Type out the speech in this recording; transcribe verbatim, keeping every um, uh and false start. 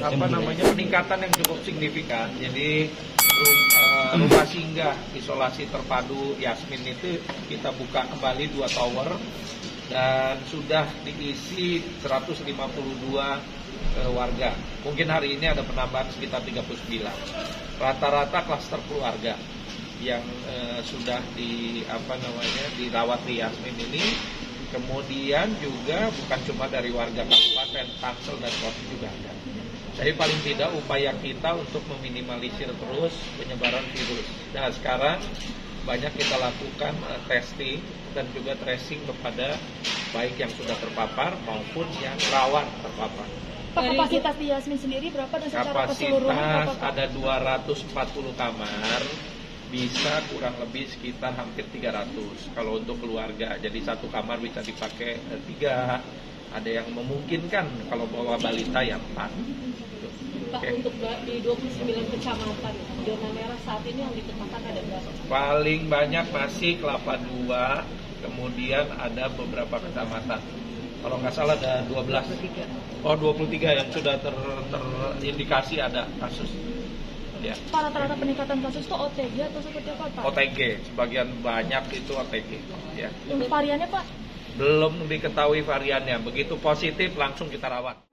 apa namanya peningkatan yang cukup signifikan. Jadi uh, rumah singgah isolasi terpadu Yasmin itu kita buka kembali dua tower dan sudah diisi seratus lima puluh dua uh, warga. Mungkin hari ini ada penambahan sekitar tiga puluh sembilan. Rata-rata klaster keluarga yang uh, sudah di apa namanya dirawat di Yasmin ini. Kemudian juga bukan cuma dari warga kabupaten, Tangsel dan kota juga ada. Jadi paling tidak upaya kita untuk meminimalisir terus penyebaran virus. Nah sekarang banyak kita lakukan uh, testing dan juga tracing kepada baik yang sudah terpapar maupun yang rawan terpapar. Pak, kapasitas di Yasmin sendiri berapa dan secara keseluruhan? Kapasitas ada dua ratus empat puluh kamar. Bisa kurang lebih sekitar hampir tiga ratus kalau untuk keluarga. Jadi satu kamar bisa dipakai eh, tiga. Ada yang memungkinkan kalau bawa balita yang empat. Pak, okay. Untuk di dua puluh sembilan kecamatan zona merah saat ini yang ditetapkan ada berapa? Paling banyak masih Kelapa Dua, kemudian ada beberapa kecamatan. Kalau nggak salah ada dua belas. Oh, dua puluh tiga yang sudah ter, terindikasi ada kasus. Ya. Pak, rata-rata peningkatan kasus itu O T G atau seperti apa, Pak? O T G, sebagian banyak itu O T G. Ya. Untuk variannya, Pak? Belum diketahui variannya. Begitu positif langsung kita rawat.